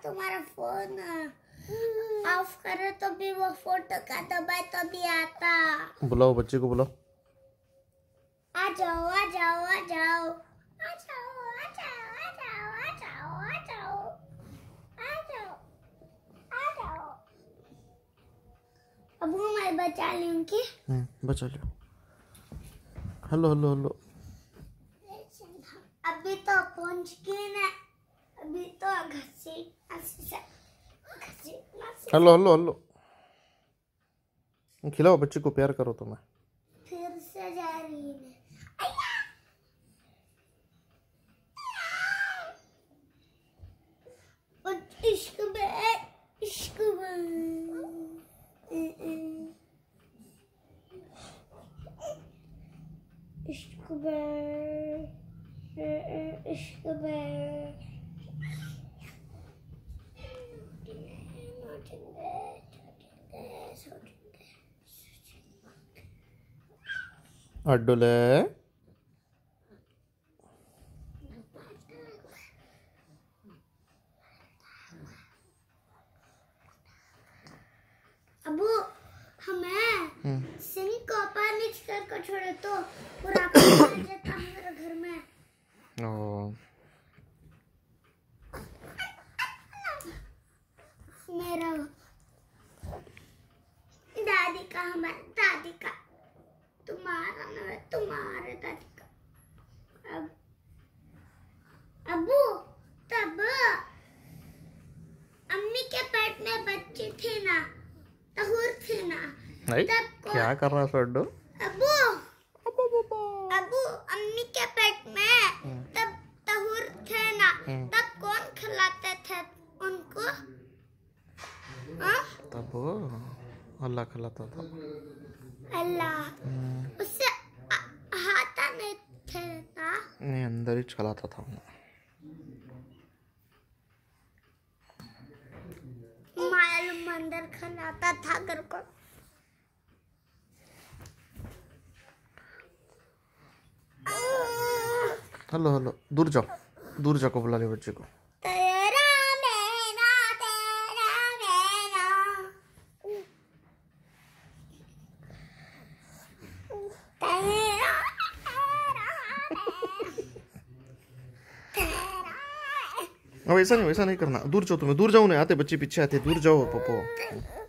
तुम्हारा phone of करे तो भी वो फोटो का दबाए तो भी आता। बुलाओ बच्चे को, बुलाओ। आ जाओ आ जाओ आ जाओ आ जाओ आ जाओ आ जाओ आ जाओ आ जाओ आ जाओ आ जाओ। अब मैं बचा ली उनकी। बचा लियो। Hello hello hello. अभी तो पहुंच गए ना, अभी तो घसी। Hello hello hello. खिलाओ बच्चे को, प्यार करो तुम्हें। फिर से जा रही है। इश्क में इश्क में इश्क में इश्क में अड्डुले। अबू हमें सिंह को पानी कर छोड़े तो पूरा पानी जाता हमारे घर में। मेरा दादी का, हमारे दादी का, तुम्हारा न तुम्हारे दादी का। अब अबू तब अम्मी के पेट में बच्चे थे ना, तहुर थे ना, तब क्या कर रहा है अड्डू? अबू अबू अम्मी के पेट में तब तहुर थे ना, तब कौन खिलाते थे उनको? तब अल्लाह खिलाता था। अल्लाह उससे हाथा नहीं थे ना, नहीं अंदर ही चलाता था। मालूम अंदर खिलाता था घर को। हेलो हेलो, दूर जाओ, दूर जाकर बुला ले बच्चे को। तेरा मेरा तेरा मेरा तेरा अब ऐसा नहीं, वैसा नहीं करना। दूर जाओ, तुम्हें दूर जाओ, नहीं आते बच्चे पीछे आते। दूर जाओ पप्पो।